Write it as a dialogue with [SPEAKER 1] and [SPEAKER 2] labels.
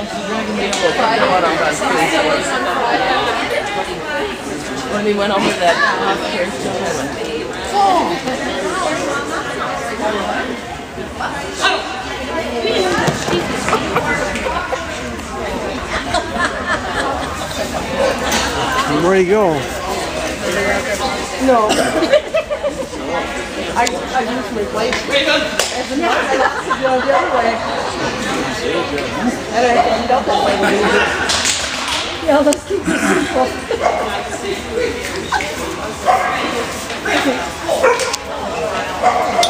[SPEAKER 1] When we went over that here to heaven.
[SPEAKER 2] Where'd he go?
[SPEAKER 1] No. I usually wait. As a matter of fact, I go the other way. And I end up that way. Yeah, let's keep it simple.